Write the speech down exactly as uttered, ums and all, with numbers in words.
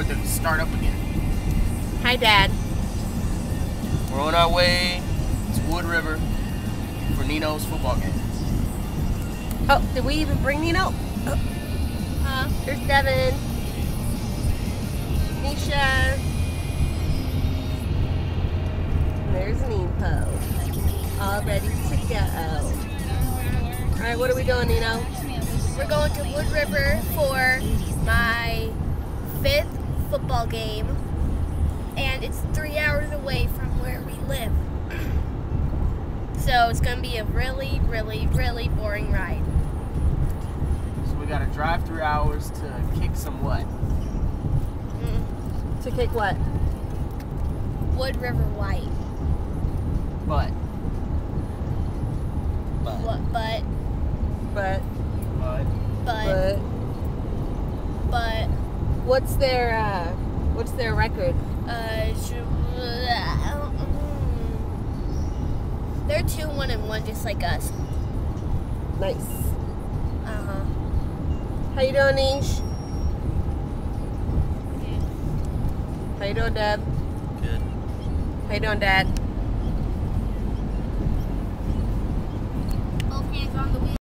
for them to start up again. Hi, Dad. We're on our way to WoodRiver for Nino's football game. Oh, did we even bring Nino? Oh. Huh? There's Devin. Nisha. And there's Nepo. All ready to go. Alright, what are we doing, Nino? We're going to WoodRiver for my fifth football game, and it's three hours away from where we live. So it's going to be a really, really, really boring ride. So we gotta drive three hours to kick some what? Mm. To kick what? WoodRiver White. But. But. What? But. But. But. But. But. But. What's their, uh, what's their record? Uh. They're two, one, and one, just like us. Nice. Uh huh. How you doing, Nish? How you doing, Deb? Good. How you doing, Dad?